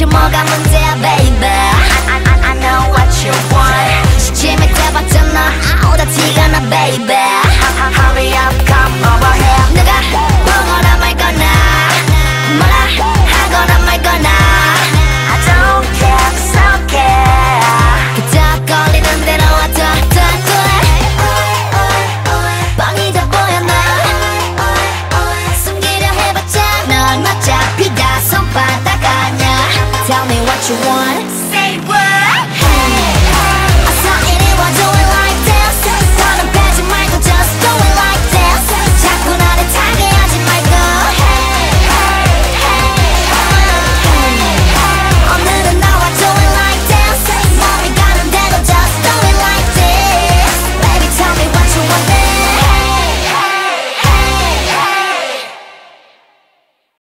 대체 뭐가 문제야 baby I know what you want 시침에 대봤자 나 아우 다 티가 나 baby